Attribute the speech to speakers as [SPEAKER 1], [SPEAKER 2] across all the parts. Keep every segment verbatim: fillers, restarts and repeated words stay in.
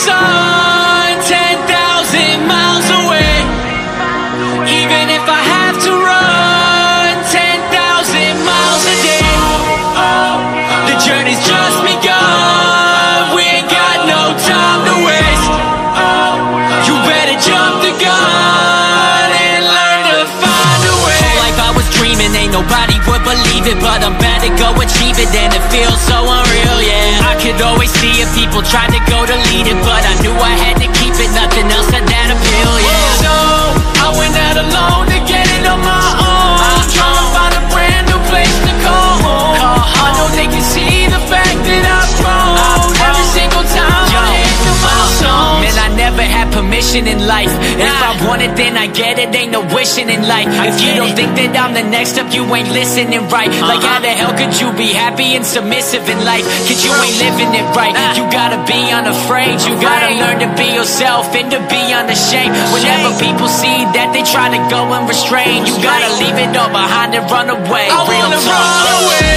[SPEAKER 1] sun, ten thousand miles away. Even if I have to run ten thousand miles a day, the journey's just begun. We ain't got no time to waste. You better jump the gun and learn to find a way. Whole life I was dreaming, ain't nobody would believe it, but I'm about to go achieve it, and it feels so unreal, yeah. I could always see if people tried to go to lead it, but I knew I had to keep it, nothing else had that appeal, yeah. So I went out alone to get it on my own. I'm trying to find a brand new place to call home. I know they can see the fact that I've grown every single time I hit the milestone. Man, I never had permission in life. If I want it, then I get it, ain't no wishing in life. If you don't think that I'm the next up, you ain't listening right. Like how the hell could you be happy and submissive in life? Cause you ain't living it right. You gotta be unafraid, you gotta learn to be yourself and to be unashamed. Whenever people see that, they try to go and restrain. You gotta leave it all behind and run away. I
[SPEAKER 2] Real
[SPEAKER 1] wanna
[SPEAKER 2] talk.
[SPEAKER 1] run away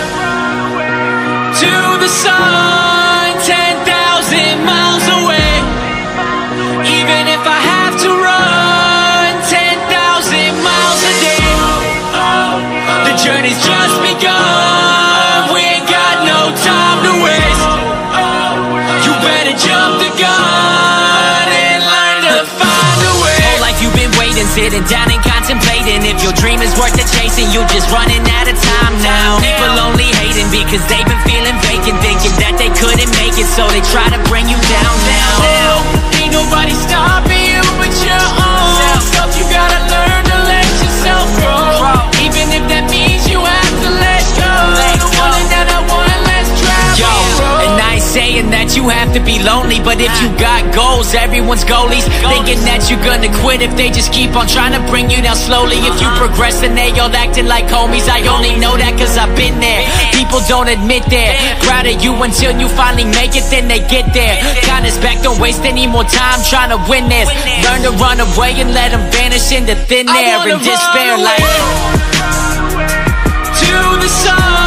[SPEAKER 1] to the sun, ten thousand miles away. Even if I have to run ten thousand miles a day, the journey's just begun. We ain't got no time to waste. You better jump the gun and learn to find a way. Whole life you've been waiting, sitting down and contemplating if your dream is worth the chasing. You just running out of time now. People only hating because they've been feeling vacant, thinking that they couldn't make it, so they try to bring you down now. Now ain't nobody stopping you but your own self. You gotta learn to let yourself grow, even if that means you have to let go. The one that I want, let's travel. Yo, and I ain't saying that you have to be lonely, but if you got goals, everyone's goalies. Thinking that you're gonna quit if they just keep on trying to bring you down slowly. If you progress and they all acting like homies, I only know that cause I've been there. People don't admit they're proud of you until you finally make it, then they get there. Kindness back, don't waste any more time trying to win this. Learn to run away and let them vanish into thin air and despair like to the sun.